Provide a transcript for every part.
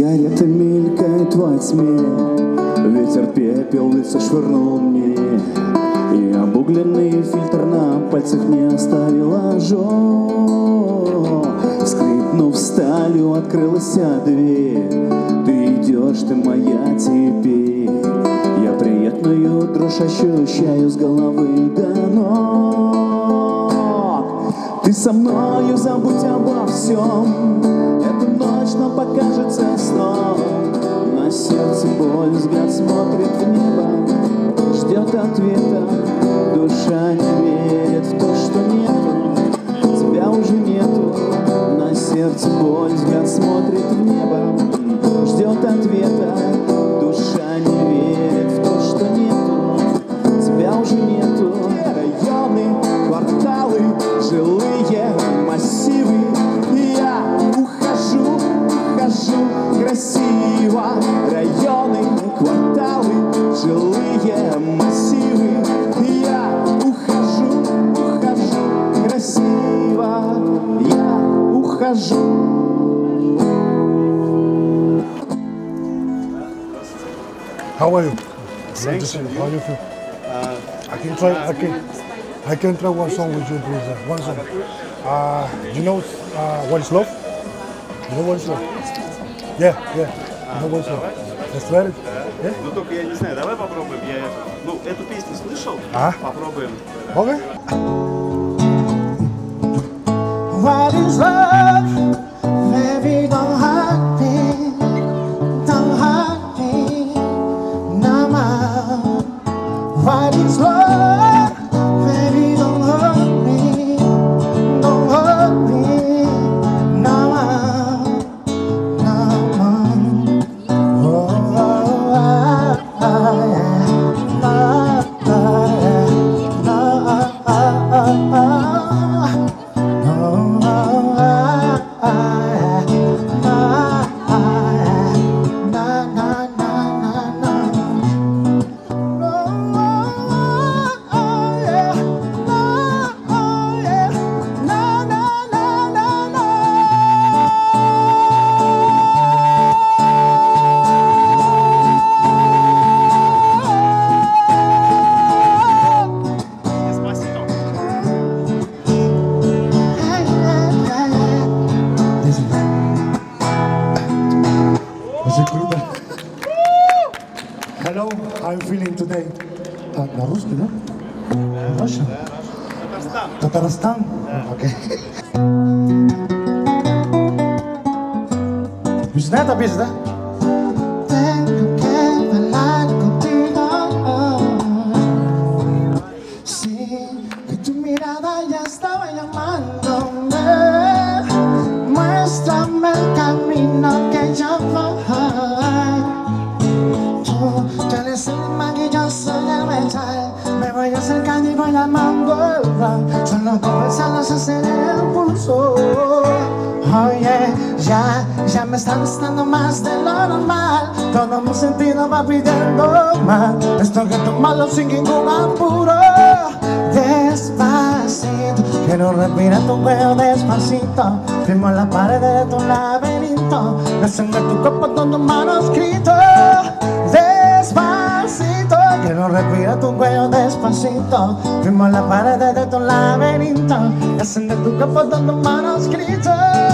Сигарета мелькает во тьме, ветер пепел лицо швырнул мне, и обугленный фильтр на пальцах не оставил ожог. Скрипнув сталью, открылась дверь. Ты идешь, ты моя теперь. Я приятную дрожь ощущаю с головы до ног. Ты со мною, забудь обо всем. Эта ночь нам покажется сном. На сердце боль, взгляд смотрит в небо, ждет ответа. Душа не верит в то, что нету, тебя уже нету. На сердце боль, взгляд смотрит в небо, ждет ответа. Душа не верит в то, что нету, тебя уже нету. Районы, кварталы, жилые массивы. Я ухожу красиво. Районы, кварталы, жилые массивы. Я ухожу красиво. Я ухожу. How are you? Thanks. How do you feel? I can try one song with you, please. One song. You know what is love? You know what is love? Yeah. You know what is love? Let's try it. Yeah? Ну только я не знаю, давай попробуем. Ну, эту песню слышал? Попробуем. Okay. What is love? Baby, don't hurt me. Don't hurt me no more. What is love? Baby, don't hurt me. Don't hurt me no more. No more. Oh, yeah. Hello, how are you feeling today? На русский, да? Russia? Татарстан. Okay. Песня эта песня, да? Tengo que hablar contigo. Sí, que tu mirada ya estaba llamándome. Muéstrame el camino que yo voy. Tú eres el imán y yo soy el metal. Me voy acercando y voy llamando el rock. Solo conversando se acelera el pulso. Oye, ya me está gustando más de lo normal. Todo mi sentido va pidiendo más. Esto que tomarlo sin ningún apuro. Despacito, quiero respirar tu cuello despacito. Firmo en las paredes de tu laberinto. Descende tu cuerpo con tu manuscrito. Despacito, quiero respirar tu cuello despacito. Firmo en las paredes de tu laberinto. Descende tu cuerpo con tu manuscrito.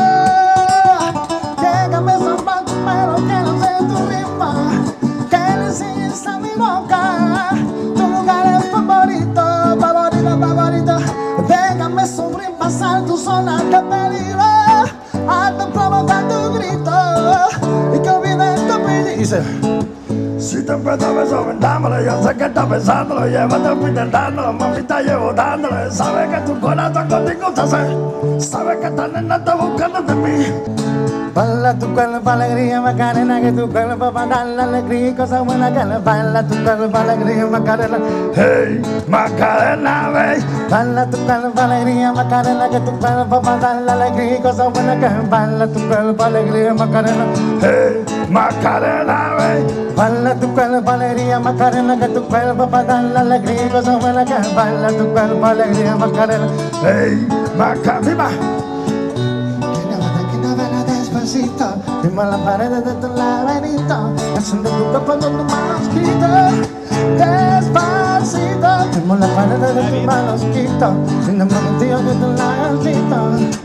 Déjame salvar tu pelo, que no sé tu ritmo. Que le enseñes a mi boca tu lugar es favorito, favorito, favorito. Déjame sobrepasar tu zona de peligro. Hazme provocar tu grito y que olvides tu peligro. Si te empiezo besándolo, yo sé que estás pensándolo. Llévate intentándolo, mamita, llevo dándole. Sabes que tu corazón contigo te hace. Sabes que esta nena está buscando de mí. Baila tu cuerpo alegría, Macarena, que tu cuerpo para dar la alegría y cosas buenas que le baila tu cuerpo alegría, Macarena. Hey, Macarena, wey. Baila tu cuerpo alegría, Macarena, que tu cuerpo para dar la alegría y cosas buenas que le baila tu cuerpo alegría, Macarena. Hey, Macarena, wey. Baila tu cuerpo alegría, Macarena, que tu cuerpo para dar la alegría y cosas buenas que le baila tu cuerpo alegría, Macarena. Hey, Macarena. despacito, firmo las paredes de tu laberinto, haciendo tu cuerpo con tus manuscritos. Despacito, firmo las paredes de tus manuscritos, sin embargo contigo que tu laberinto.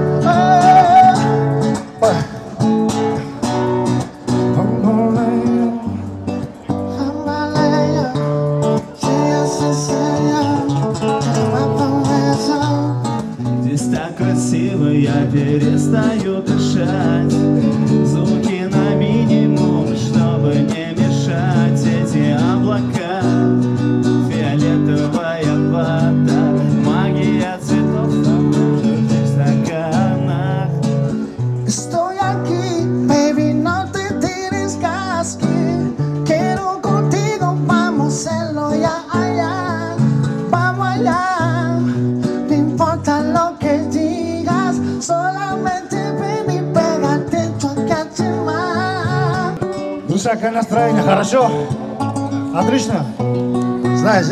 Здесь так красиво, я перестаю дышать. Звуки на минимум, чтобы не мешать. Эти облака, фиолетовая вода, магия цветов в стаканах. Estoy aquí, baby, no te tires casqui. Quiero contigo, vamos a hacerlo ya allá. Vamos allá, no importa lo que digas, solamente, baby, pégate чакачима. Друзья, какое настроение? Хорошо? Отлично? Знаешь,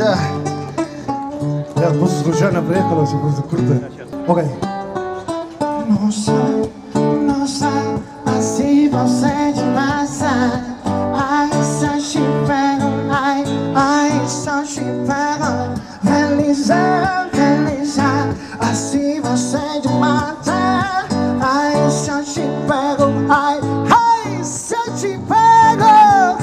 я просто случайно приехал, все просто круто. Окей. No sei, assim você demais. Ai, só te pego, ai, só te pego. Feliz, assim você demais. Ai, só te pego, ai, só te pego.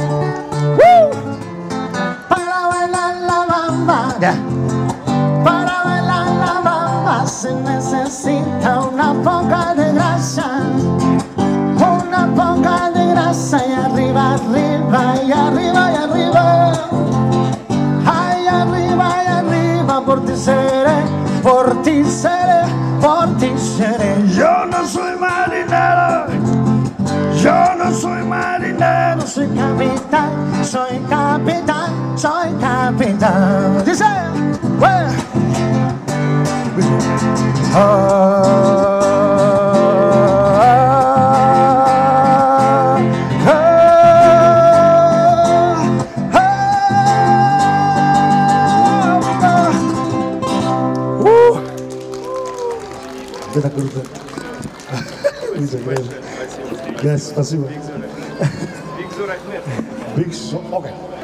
Para bailar la bamba. Para bailar la bamba se necesita una poca de grasa, una poca de grasa y arriba, arriba, y arriba, y arriba. Ay, arriba, y arriba, por ti seré, por ti seré, por ti seré. Yo no soy marinero, yo no soy marinero. Soy capitán, soy capitán, soy capitán. Dice, bueno. Это круто. Спасибо. Биг Зур Ахмед. Биг Зур, окей.